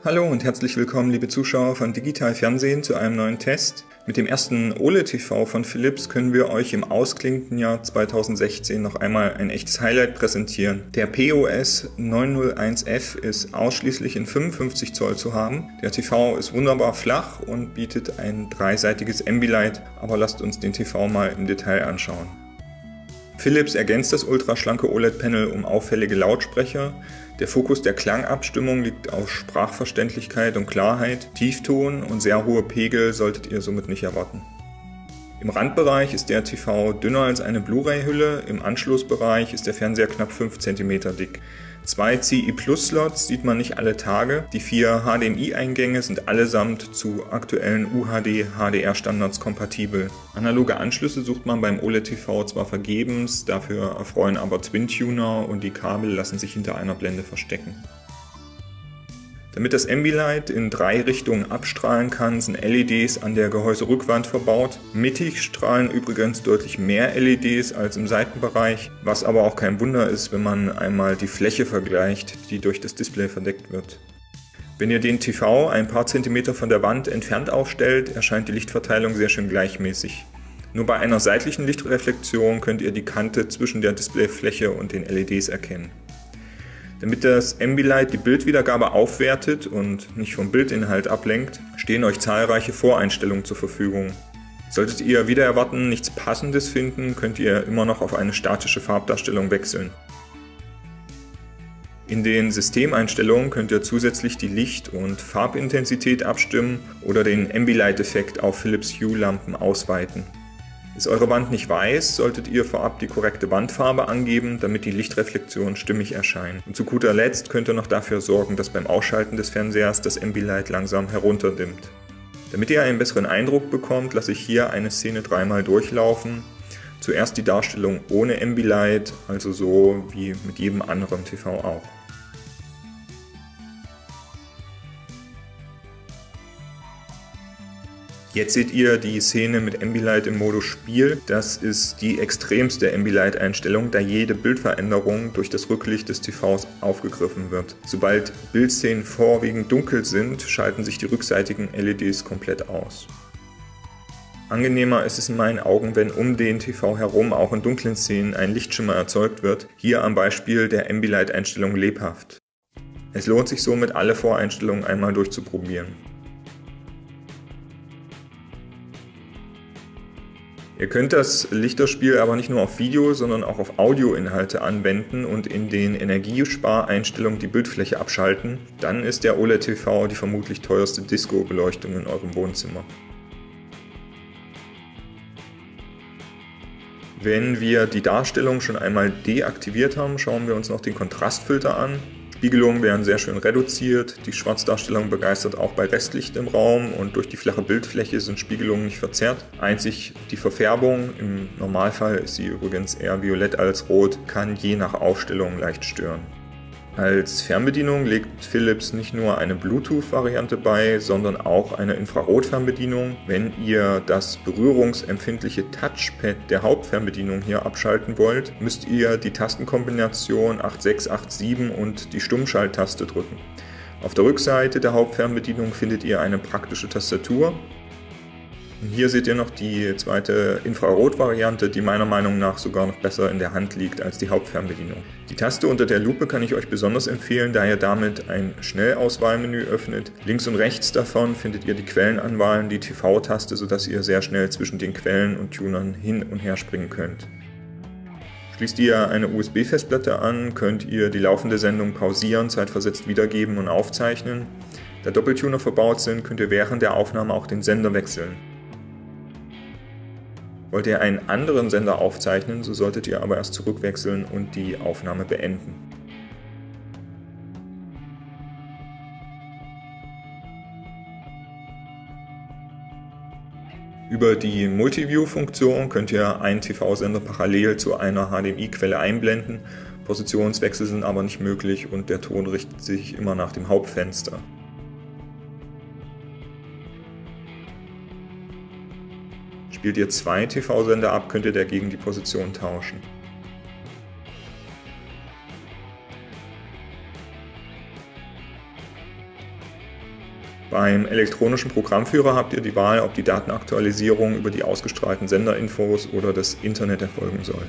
Hallo und herzlich willkommen, liebe Zuschauer von Digital Fernsehen, zu einem neuen Test. Mit dem ersten OLED-TV von Philips können wir euch im ausklingenden Jahr 2016 noch einmal ein echtes Highlight präsentieren. Der POS 901F ist ausschließlich in 55 Zoll zu haben. Der TV ist wunderbar flach und bietet ein dreiseitiges Ambilight, aber lasst uns den TV mal im Detail anschauen. Philips ergänzt das ultraschlanke OLED-Panel um auffällige Lautsprecher. Der Fokus der Klangabstimmung liegt auf Sprachverständlichkeit und Klarheit. Tiefton und sehr hohe Pegel solltet ihr somit nicht erwarten. Im Randbereich ist der TV dünner als eine Blu-ray-Hülle, im Anschlussbereich ist der Fernseher knapp 5 cm dick. 2 CI-Plus-Slots sieht man nicht alle Tage. Die 4 HDMI-Eingänge sind allesamt zu aktuellen UHD-HDR-Standards kompatibel. Analoge Anschlüsse sucht man beim OLED-TV zwar vergebens, dafür erfreuen aber Twin-Tuner und die Kabel lassen sich hinter einer Blende verstecken. Damit das Ambilight in 3 Richtungen abstrahlen kann, sind LEDs an der Gehäuserückwand verbaut. Mittig strahlen übrigens deutlich mehr LEDs als im Seitenbereich, was aber auch kein Wunder ist, wenn man einmal die Fläche vergleicht, die durch das Display verdeckt wird. Wenn ihr den TV ein paar Zentimeter von der Wand entfernt aufstellt, erscheint die Lichtverteilung sehr schön gleichmäßig. Nur bei einer seitlichen Lichtreflexion könnt ihr die Kante zwischen der Displayfläche und den LEDs erkennen. Damit das Ambilight die Bildwiedergabe aufwertet und nicht vom Bildinhalt ablenkt, stehen euch zahlreiche Voreinstellungen zur Verfügung. Solltet ihr wider Erwarten nichts Passendes finden, könnt ihr immer noch auf eine statische Farbdarstellung wechseln. In den Systemeinstellungen könnt ihr zusätzlich die Licht- und Farbintensität abstimmen oder den Ambilight-Effekt auf Philips Hue-Lampen ausweiten. Ist eure Wand nicht weiß, solltet ihr vorab die korrekte Wandfarbe angeben, damit die Lichtreflexionen stimmig erscheinen. Und zu guter Letzt könnt ihr noch dafür sorgen, dass beim Ausschalten des Fernsehers das Ambilight langsam herunterdimmt. Damit ihr einen besseren Eindruck bekommt, lasse ich hier eine Szene dreimal durchlaufen. Zuerst die Darstellung ohne Ambilight, also so wie mit jedem anderen TV auch. Jetzt seht ihr die Szene mit Ambilight im Modus Spiel. Das ist die extremste Ambilight-Einstellung, da jede Bildveränderung durch das Rücklicht des TVs aufgegriffen wird. Sobald Bildszenen vorwiegend dunkel sind, schalten sich die rückseitigen LEDs komplett aus. Angenehmer ist es in meinen Augen, wenn um den TV herum auch in dunklen Szenen ein Lichtschimmer erzeugt wird, hier am Beispiel der Ambilight-Einstellung lebhaft. Es lohnt sich somit, alle Voreinstellungen einmal durchzuprobieren. Ihr könnt das Lichterspiel aber nicht nur auf Video, sondern auch auf Audioinhalte anwenden und in den Energiespareinstellungen die Bildfläche abschalten. Dann ist der OLED-TV die vermutlich teuerste Disco-Beleuchtung in eurem Wohnzimmer. Wenn wir die Darstellung schon einmal deaktiviert haben, schauen wir uns noch den Kontrastfilter an. Spiegelungen werden sehr schön reduziert, die Schwarzdarstellung begeistert auch bei Restlicht im Raum und durch die flache Bildfläche sind Spiegelungen nicht verzerrt. Einzig die Verfärbung, im Normalfall ist sie übrigens eher violett als rot, kann je nach Aufstellung leicht stören. Als Fernbedienung legt Philips nicht nur eine Bluetooth-Variante bei, sondern auch eine Infrarotfernbedienung. Wenn ihr das berührungsempfindliche Touchpad der Hauptfernbedienung hier abschalten wollt, müsst ihr die Tastenkombination 8687 und die Stummschalttaste drücken. Auf der Rückseite der Hauptfernbedienung findet ihr eine praktische Tastatur. Und hier seht ihr noch die zweite Infrarot-Variante, die meiner Meinung nach sogar noch besser in der Hand liegt als die Hauptfernbedienung. Die Taste unter der Lupe kann ich euch besonders empfehlen, da ihr damit ein Schnellauswahlmenü öffnet. Links und rechts davon findet ihr die Quellenanwahlen, die TV-Taste, sodass ihr sehr schnell zwischen den Quellen und Tunern hin und her springen könnt. Schließt ihr eine USB-Festplatte an, könnt ihr die laufende Sendung pausieren, zeitversetzt wiedergeben und aufzeichnen. Da Doppeltuner verbaut sind, könnt ihr während der Aufnahme auch den Sender wechseln. Wollt ihr einen anderen Sender aufzeichnen, so solltet ihr aber erst zurückwechseln und die Aufnahme beenden. Über die Multiview-Funktion könnt ihr einen TV-Sender parallel zu einer HDMI-Quelle einblenden. Positionswechsel sind aber nicht möglich und der Ton richtet sich immer nach dem Hauptfenster. Spielt ihr 2 TV-Sender ab, könnt ihr dagegen die Position tauschen. Beim elektronischen Programmführer habt ihr die Wahl, ob die Datenaktualisierung über die ausgestrahlten Senderinfos oder das Internet erfolgen soll.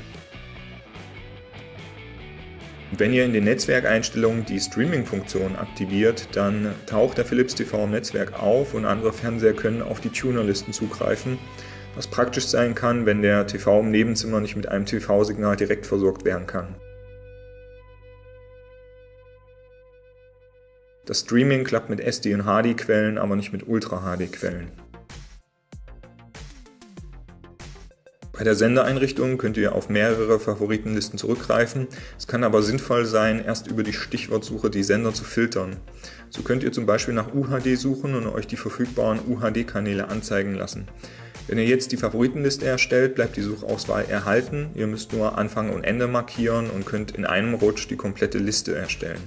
Wenn ihr in den Netzwerkeinstellungen die Streaming-Funktion aktiviert, dann taucht der Philips TV im Netzwerk auf und andere Fernseher können auf die Tunerlisten zugreifen, was praktisch sein kann, wenn der TV im Nebenzimmer nicht mit einem TV-Signal direkt versorgt werden kann. Das Streaming klappt mit SD- und HD-Quellen, aber nicht mit Ultra-HD-Quellen. Bei der Sendereinrichtung könnt ihr auf mehrere Favoritenlisten zurückgreifen. Es kann aber sinnvoll sein, erst über die Stichwortsuche die Sender zu filtern. So könnt ihr zum Beispiel nach UHD suchen und euch die verfügbaren UHD-Kanäle anzeigen lassen. Wenn ihr jetzt die Favoritenliste erstellt, bleibt die Suchauswahl erhalten. Ihr müsst nur Anfang und Ende markieren und könnt in einem Rutsch die komplette Liste erstellen.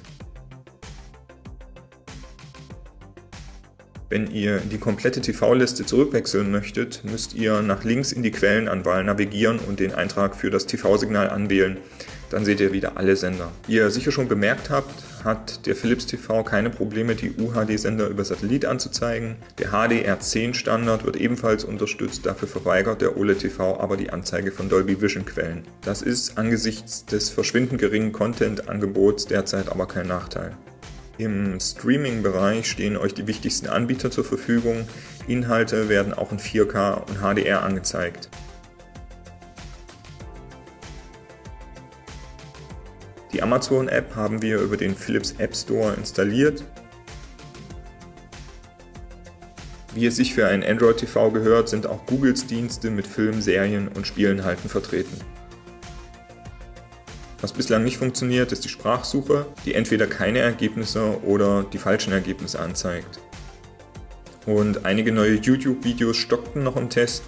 Wenn ihr die komplette TV-Liste zurückwechseln möchtet, müsst ihr nach links in die Quellenanwahl navigieren und den Eintrag für das TV-Signal anwählen. Dann seht ihr wieder alle Sender. Wie ihr sicher schon bemerkt habt, hat der Philips TV keine Probleme, die UHD-Sender über Satellit anzuzeigen. Der HDR10-Standard wird ebenfalls unterstützt, dafür verweigert der OLED TV aber die Anzeige von Dolby Vision-Quellen. Das ist angesichts des verschwindend geringen Content-Angebots derzeit aber kein Nachteil. Im Streaming-Bereich stehen euch die wichtigsten Anbieter zur Verfügung. Inhalte werden auch in 4K und HDR angezeigt. Die Amazon-App haben wir über den Philips App Store installiert. Wie es sich für ein Android-TV gehört, sind auch Googles Dienste mit Filmen, Serien und Spielinhalten vertreten. Was bislang nicht funktioniert, ist die Sprachsuche, die entweder keine Ergebnisse oder die falschen Ergebnisse anzeigt. Und einige neue YouTube-Videos stockten noch im Test.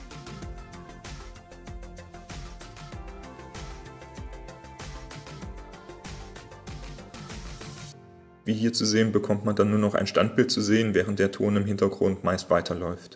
Wie hier zu sehen, bekommt man dann nur noch ein Standbild zu sehen, während der Ton im Hintergrund meist weiterläuft.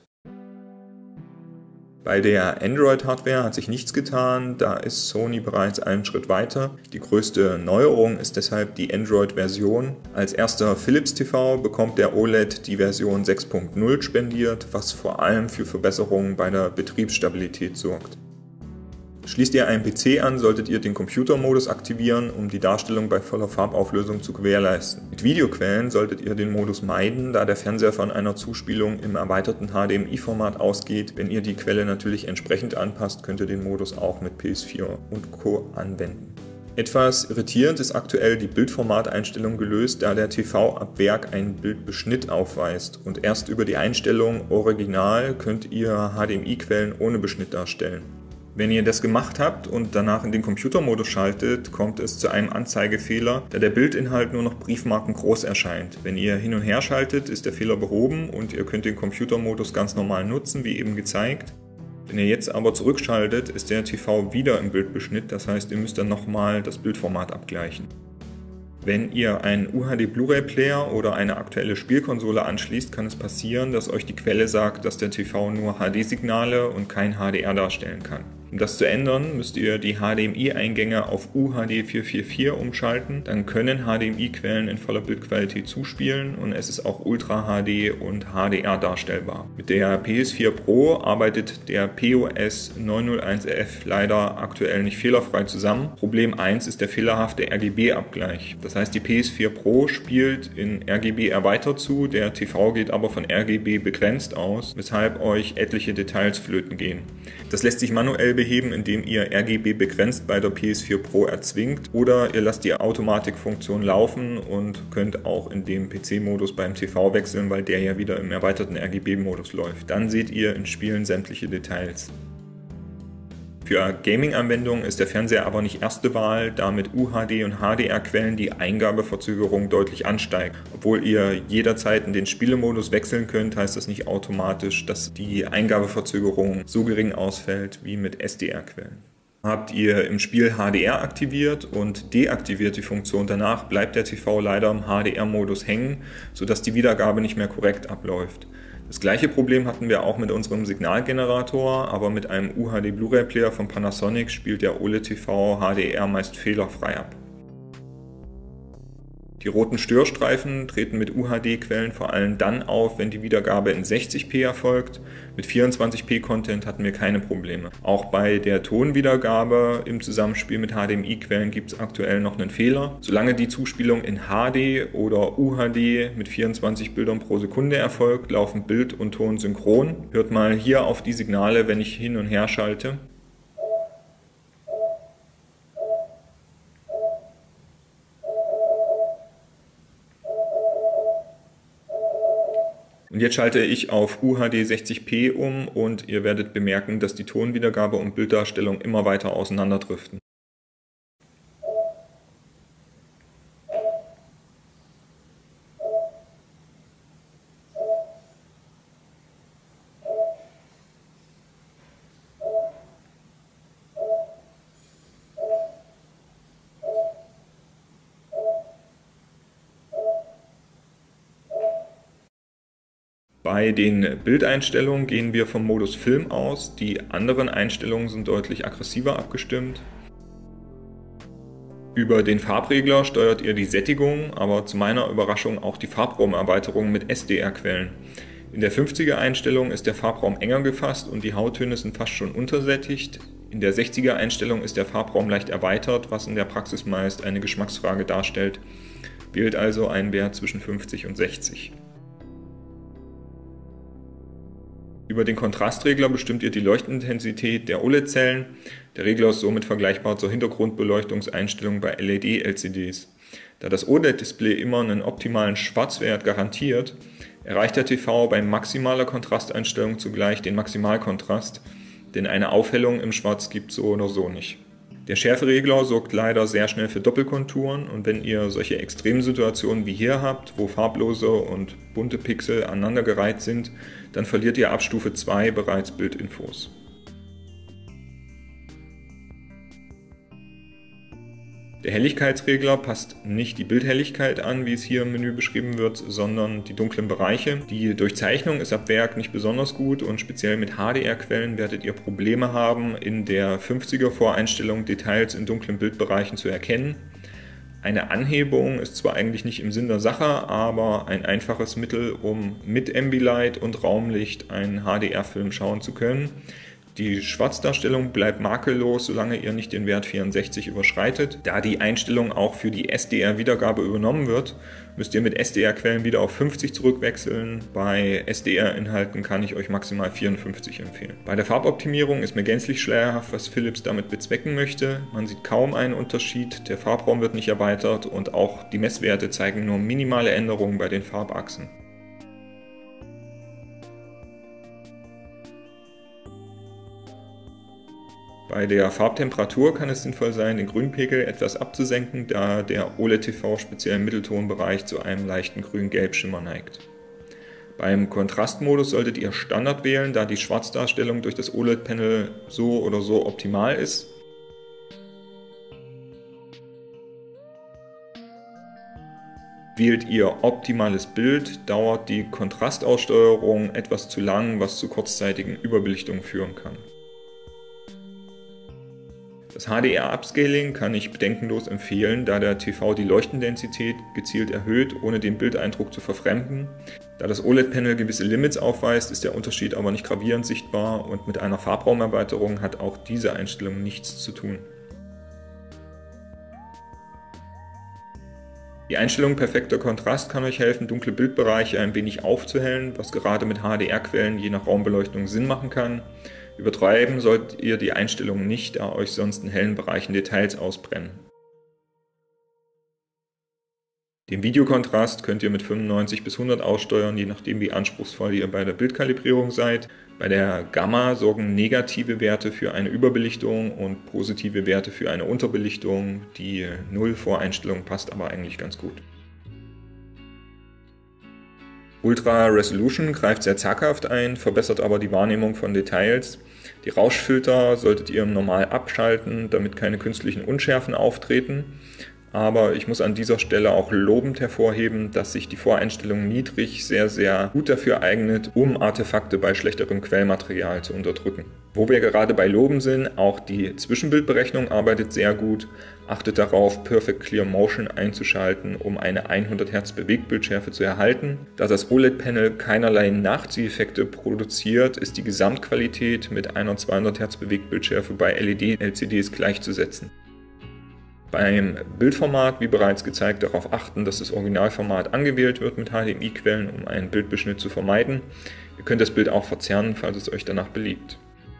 Bei der Android-Hardware hat sich nichts getan, da ist Sony bereits einen Schritt weiter. Die größte Neuerung ist deshalb die Android-Version. Als erster Philips TV bekommt der OLED die Version 6.0 spendiert, was vor allem für Verbesserungen bei der Betriebsstabilität sorgt. Schließt ihr einen PC an, solltet ihr den Computermodus aktivieren, um die Darstellung bei voller Farbauflösung zu gewährleisten. Mit Videoquellen solltet ihr den Modus meiden, da der Fernseher von einer Zuspielung im erweiterten HDMI-Format ausgeht. Wenn ihr die Quelle natürlich entsprechend anpasst, könnt ihr den Modus auch mit PS4 und Co. anwenden. Etwas irritierend ist aktuell die Bildformateinstellung gelöst, da der TV ab Werk einen Bildbeschnitt aufweist und erst über die Einstellung Original könnt ihr HDMI-Quellen ohne Beschnitt darstellen. Wenn ihr das gemacht habt und danach in den Computermodus schaltet, kommt es zu einem Anzeigefehler, da der Bildinhalt nur noch briefmarkengroß erscheint. Wenn ihr hin und her schaltet, ist der Fehler behoben und ihr könnt den Computermodus ganz normal nutzen, wie eben gezeigt. Wenn ihr jetzt aber zurückschaltet, ist der TV wieder im Bildbeschnitt, das heißt, ihr müsst dann nochmal das Bildformat abgleichen. Wenn ihr einen UHD Blu-ray-Player oder eine aktuelle Spielkonsole anschließt, kann es passieren, dass euch die Quelle sagt, dass der TV nur HD-Signale und kein HDR darstellen kann. Um das zu ändern, müsst ihr die HDMI-Eingänge auf UHD 444 umschalten. Dann können HDMI-Quellen in voller Bildqualität zuspielen und es ist auch Ultra HD und HDR darstellbar. Mit der PS4 Pro arbeitet der POS 901F leider aktuell nicht fehlerfrei zusammen. Problem 1 ist der fehlerhafte RGB-Abgleich. Das heißt, die PS4 Pro spielt in RGB erweitert zu, der TV geht aber von RGB begrenzt aus, weshalb euch etliche Details flöten gehen. Das lässt sich manuell beheben, indem ihr RGB begrenzt bei der PS4 Pro erzwingt oder ihr lasst die Automatikfunktion laufen und könnt auch in dem PC-Modus beim TV wechseln, weil der ja wieder im erweiterten RGB-Modus läuft. Dann seht ihr in Spielen sämtliche Details. Für Gaming-Anwendungen ist der Fernseher aber nicht erste Wahl, da mit UHD und HDR-Quellen die Eingabeverzögerung deutlich ansteigt. Obwohl ihr jederzeit in den Spielemodus wechseln könnt, heißt das nicht automatisch, dass die Eingabeverzögerung so gering ausfällt wie mit SDR-Quellen. Habt ihr im Spiel HDR aktiviert und deaktiviert die Funktion danach, bleibt der TV leider im HDR-Modus hängen, sodass die Wiedergabe nicht mehr korrekt abläuft. Das gleiche Problem hatten wir auch mit unserem Signalgenerator, aber mit einem UHD Blu-ray-Player von Panasonic spielt der OLED TV HDR meist fehlerfrei ab. Die roten Störstreifen treten mit UHD-Quellen vor allem dann auf, wenn die Wiedergabe in 60p erfolgt. Mit 24p-Content hatten wir keine Probleme. Auch bei der Tonwiedergabe im Zusammenspiel mit HDMI-Quellen gibt es aktuell noch einen Fehler. Solange die Zuspielung in HD oder UHD mit 24 Bildern pro Sekunde erfolgt, laufen Bild und Ton synchron. Hört mal hier auf die Signale, wenn ich hin und her schalte. Und jetzt schalte ich auf UHD 60p um und ihr werdet bemerken, dass die Tonwiedergabe und Bilddarstellung immer weiter auseinanderdriften. Bei den Bildeinstellungen gehen wir vom Modus Film aus. Die anderen Einstellungen sind deutlich aggressiver abgestimmt. Über den Farbregler steuert ihr die Sättigung, aber zu meiner Überraschung auch die Farbraumerweiterung mit SDR-Quellen. In der 50er-Einstellung ist der Farbraum enger gefasst und die Hauttöne sind fast schon untersättigt. In der 60er-Einstellung ist der Farbraum leicht erweitert, was in der Praxis meist eine Geschmacksfrage darstellt. Wählt also einen Wert zwischen 50 und 60. Über den Kontrastregler bestimmt ihr die Leuchtintensität der OLED-Zellen. Der Regler ist somit vergleichbar zur Hintergrundbeleuchtungseinstellung bei LED-LCDs. Da das OLED-Display immer einen optimalen Schwarzwert garantiert, erreicht der TV bei maximaler Kontrasteinstellung zugleich den Maximalkontrast, denn eine Aufhellung im Schwarz gibt es so oder so nicht. Der Schärferegler sorgt leider sehr schnell für Doppelkonturen und wenn ihr solche Extremsituationen wie hier habt, wo farblose und bunte Pixel aneinandergereiht sind, dann verliert ihr ab Stufe 2 bereits Bildinfos. Der Helligkeitsregler passt nicht die Bildhelligkeit an, wie es hier im Menü beschrieben wird, sondern die dunklen Bereiche. Die Durchzeichnung ist ab Werk nicht besonders gut und speziell mit HDR-Quellen werdet ihr Probleme haben, in der 50er Voreinstellung Details in dunklen Bildbereichen zu erkennen. Eine Anhebung ist zwar eigentlich nicht im Sinn der Sache, aber ein einfaches Mittel, um mit Ambilight und Raumlicht einen HDR-Film schauen zu können. Die Schwarzdarstellung bleibt makellos, solange ihr nicht den Wert 64 überschreitet. Da die Einstellung auch für die SDR-Wiedergabe übernommen wird, müsst ihr mit SDR-Quellen wieder auf 50 zurückwechseln. Bei SDR-Inhalten kann ich euch maximal 54 empfehlen. Bei der Farboptimierung ist mir gänzlich schleierhaft, was Philips damit bezwecken möchte. Man sieht kaum einen Unterschied, der Farbraum wird nicht erweitert und auch die Messwerte zeigen nur minimale Änderungen bei den Farbachsen. Bei der Farbtemperatur kann es sinnvoll sein, den Grünpegel etwas abzusenken, da der OLED-TV speziell im Mitteltonbereich zu einem leichten Grün-Gelb-Schimmer neigt. Beim Kontrastmodus solltet ihr Standard wählen, da die Schwarzdarstellung durch das OLED-Panel so oder so optimal ist. Wählt ihr optimales Bild, dauert die Kontrastaussteuerung etwas zu lang, was zu kurzzeitigen Überbelichtungen führen kann. Das HDR-Upscaling kann ich bedenkenlos empfehlen, da der TV die Leuchtintensität gezielt erhöht, ohne den Bildeindruck zu verfremden. Da das OLED-Panel gewisse Limits aufweist, ist der Unterschied aber nicht gravierend sichtbar und mit einer Farbraumerweiterung hat auch diese Einstellung nichts zu tun. Die Einstellung perfekter Kontrast kann euch helfen, dunkle Bildbereiche ein wenig aufzuhellen, was gerade mit HDR-Quellen je nach Raumbeleuchtung Sinn machen kann. Übertreiben sollt ihr die Einstellung nicht, da euch sonst in hellen Bereichen Details ausbrennen. Den Videokontrast könnt ihr mit 95 bis 100 aussteuern, je nachdem wie anspruchsvoll ihr bei der Bildkalibrierung seid. Bei der Gamma sorgen negative Werte für eine Überbelichtung und positive Werte für eine Unterbelichtung. Die Null-Voreinstellung passt aber eigentlich ganz gut. Ultra Resolution greift sehr zaghaft ein, verbessert aber die Wahrnehmung von Details. Die Rauschfilter solltet ihr im Normal abschalten, damit keine künstlichen Unschärfen auftreten. Aber ich muss an dieser Stelle auch lobend hervorheben, dass sich die Voreinstellung niedrig sehr gut dafür eignet, um Artefakte bei schlechterem Quellmaterial zu unterdrücken. Wo wir gerade bei Loben sind, auch die Zwischenbildberechnung arbeitet sehr gut. Achtet darauf, Perfect Clear Motion einzuschalten, um eine 100 Hz Bewegbildschärfe zu erhalten. Da das OLED-Panel keinerlei Nachzieheffekte produziert, ist die Gesamtqualität mit einer 200 Hz Bewegbildschärfe bei LED-LCDs gleichzusetzen. Beim Bildformat, wie bereits gezeigt, darauf achten, dass das Originalformat angewählt wird mit HDMI-Quellen, um einen Bildbeschnitt zu vermeiden. Ihr könnt das Bild auch verzerren, falls es euch danach beliebt.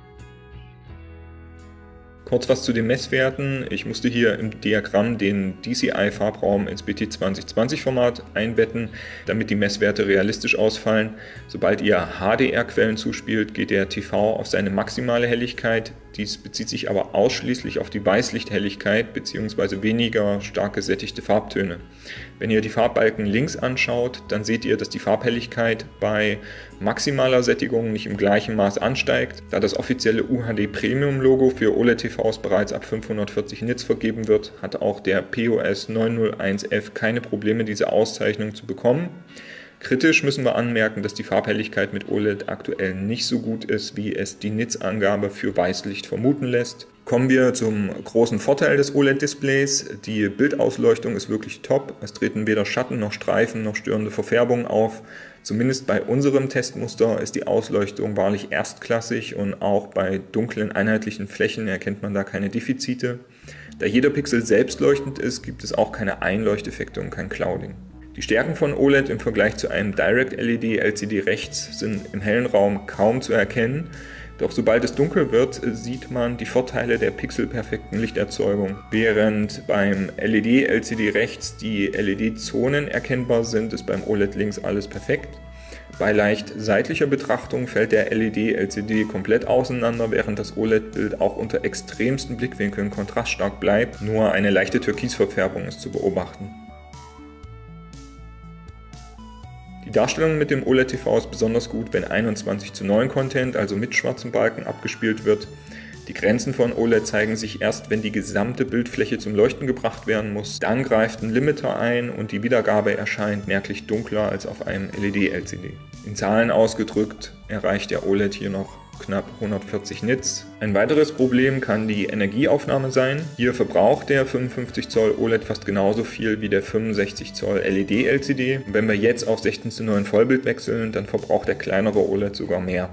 Kurz was zu den Messwerten. Ich musste hier im Diagramm den DCI-Farbraum ins BT2020-Format einbetten, damit die Messwerte realistisch ausfallen. Sobald ihr HDR-Quellen zuspielt, geht der TV auf seine maximale Helligkeit. Dies bezieht sich aber ausschließlich auf die Weißlichthelligkeit bzw. weniger stark gesättigte Farbtöne. Wenn ihr die Farbbalken links anschaut, dann seht ihr, dass die Farbhelligkeit bei maximaler Sättigung nicht im gleichen Maß ansteigt. Da das offizielle UHD Premium Logo für OLED-TVs bereits ab 540 Nits vergeben wird, hat auch der POS 901F keine Probleme, diese Auszeichnung zu bekommen. Kritisch müssen wir anmerken, dass die Farbhelligkeit mit OLED aktuell nicht so gut ist, wie es die Nits-Angabe für Weißlicht vermuten lässt. Kommen wir zum großen Vorteil des OLED-Displays. Die Bildausleuchtung ist wirklich top. Es treten weder Schatten noch Streifen noch störende Verfärbungen auf. Zumindest bei unserem Testmuster ist die Ausleuchtung wahrlich erstklassig und auch bei dunklen, einheitlichen Flächen erkennt man da keine Defizite. Da jeder Pixel selbstleuchtend ist, gibt es auch keine Einleuchteffekte und kein Clouding. Die Stärken von OLED im Vergleich zu einem Direct-LED LCD rechts sind im hellen Raum kaum zu erkennen. Doch sobald es dunkel wird, sieht man die Vorteile der pixelperfekten Lichterzeugung. Während beim LED-LCD rechts die LED-Zonen erkennbar sind, ist beim OLED links alles perfekt. Bei leicht seitlicher Betrachtung fällt der LED-LCD komplett auseinander, während das OLED-Bild auch unter extremsten Blickwinkeln kontraststark bleibt. Nur eine leichte Türkisverfärbung ist zu beobachten. Die Darstellung mit dem OLED-TV ist besonders gut, wenn 21:9 Content, also mit schwarzen Balken, abgespielt wird. Die Grenzen von OLED zeigen sich erst, wenn die gesamte Bildfläche zum Leuchten gebracht werden muss. Dann greift ein Limiter ein und die Wiedergabe erscheint merklich dunkler als auf einem LED-LCD. In Zahlen ausgedrückt erreicht der OLED hier noch knapp 140 Nits. Ein weiteres Problem kann die Energieaufnahme sein. Hier verbraucht der 55 Zoll OLED fast genauso viel wie der 65 Zoll LED-LCD. Wenn wir jetzt auf 16:9 Vollbild wechseln, dann verbraucht der kleinere OLED sogar mehr.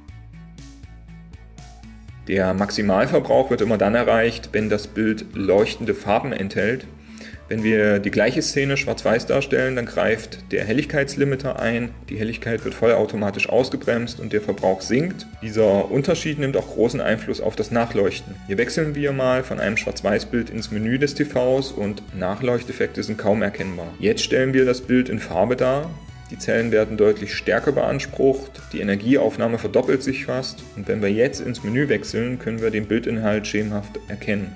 Der Maximalverbrauch wird immer dann erreicht, wenn das Bild leuchtende Farben enthält. Wenn wir die gleiche Szene schwarz-weiß darstellen, dann greift der Helligkeitslimiter ein, die Helligkeit wird vollautomatisch ausgebremst und der Verbrauch sinkt. Dieser Unterschied nimmt auch großen Einfluss auf das Nachleuchten. Hier wechseln wir mal von einem Schwarz-Weiß-Bild ins Menü des TVs und Nachleuchteffekte sind kaum erkennbar. Jetzt stellen wir das Bild in Farbe dar. Die Zellen werden deutlich stärker beansprucht, die Energieaufnahme verdoppelt sich fast und wenn wir jetzt ins Menü wechseln, können wir den Bildinhalt schemenhaft erkennen.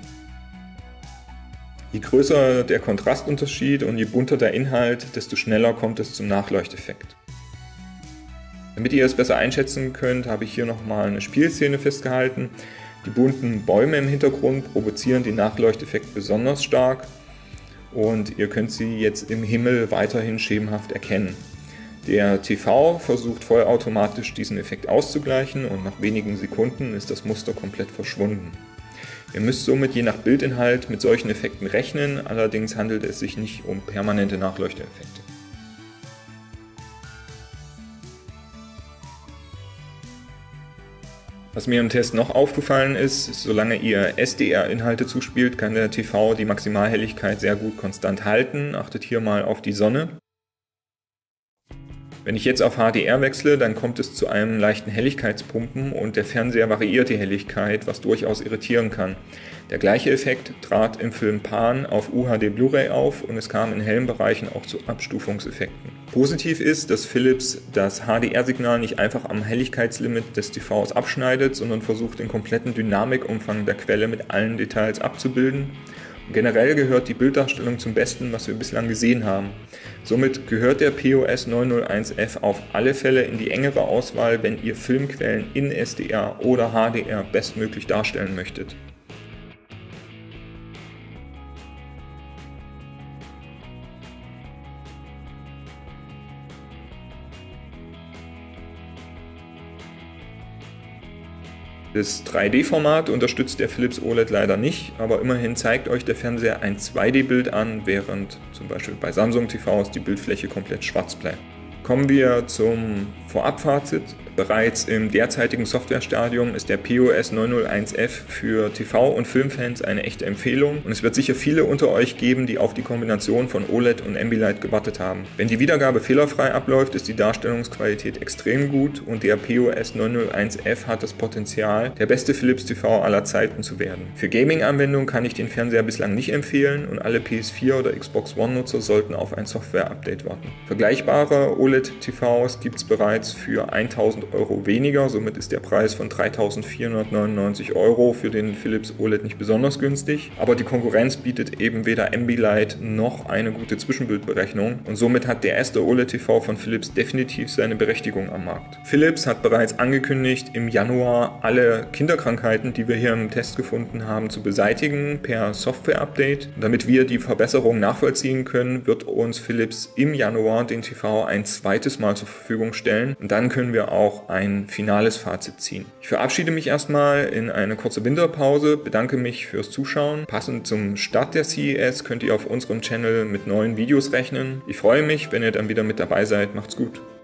Je größer der Kontrastunterschied und je bunter der Inhalt, desto schneller kommt es zum Nachleuchteffekt. Damit ihr es besser einschätzen könnt, habe ich hier nochmal eine Spielszene festgehalten. Die bunten Bäume im Hintergrund provozieren den Nachleuchteffekt besonders stark und ihr könnt sie jetzt im Himmel weiterhin schemenhaft erkennen. Der TV versucht vollautomatisch diesen Effekt auszugleichen und nach wenigen Sekunden ist das Muster komplett verschwunden. Ihr müsst somit je nach Bildinhalt mit solchen Effekten rechnen, allerdings handelt es sich nicht um permanente Nachleuchteffekte. Was mir im Test noch aufgefallen ist, solange ihr SDR-Inhalte zuspielt, kann der TV die Maximalhelligkeit sehr gut konstant halten. Achtet hier mal auf die Sonne. Wenn ich jetzt auf HDR wechsle, dann kommt es zu einem leichten Helligkeitspumpen und der Fernseher variiert die Helligkeit, was durchaus irritieren kann. Der gleiche Effekt trat im Film Pan auf UHD Blu-ray auf und es kam in hellen Bereichen auch zu Abstufungseffekten. Positiv ist, dass Philips das HDR-Signal nicht einfach am Helligkeitslimit des TVs abschneidet, sondern versucht, den kompletten Dynamikumfang der Quelle mit allen Details abzubilden. Generell gehört die Bilddarstellung zum Besten, was wir bislang gesehen haben. Somit gehört der POS 901F auf alle Fälle in die engere Auswahl, wenn ihr Filmquellen in SDR oder HDR bestmöglich darstellen möchtet. Das 3D-Format unterstützt der Philips OLED leider nicht, aber immerhin zeigt euch der Fernseher ein 2D-Bild an, während zum Beispiel bei Samsung TVs die Bildfläche komplett schwarz bleibt. Kommen wir zum Vorabfazit. Bereits im derzeitigen Softwarestadium ist der POS 901F für TV- und Filmfans eine echte Empfehlung und es wird sicher viele unter euch geben, die auf die Kombination von OLED und Ambilight gewartet haben. Wenn die Wiedergabe fehlerfrei abläuft, ist die Darstellungsqualität extrem gut und der POS 901F hat das Potenzial, der beste Philips TV aller Zeiten zu werden. Für Gaming-Anwendungen kann ich den Fernseher bislang nicht empfehlen und alle PS4 oder Xbox One-Nutzer sollten auf ein Software-Update warten. Vergleichbare OLED-TVs gibt es bereits für 1.000 € weniger, somit ist der Preis von 3.499 € für den Philips OLED nicht besonders günstig, aber die Konkurrenz bietet eben weder Ambilight noch eine gute Zwischenbildberechnung und somit hat der erste OLED-TV von Philips definitiv seine Berechtigung am Markt. Philips hat bereits angekündigt, im Januar alle Kinderkrankheiten, die wir hier im Test gefunden haben, zu beseitigen per Software-Update. Damit wir die Verbesserung nachvollziehen können, wird uns Philips im Januar den TV ein zweites Mal zur Verfügung stellen und dann können wir auch ein finales Fazit ziehen. Ich verabschiede mich erstmal in eine kurze Winterpause, bedanke mich fürs Zuschauen. Passend zum Start der CES könnt ihr auf unserem Channel mit neuen Videos rechnen. Ich freue mich, wenn ihr dann wieder mit dabei seid. Macht's gut!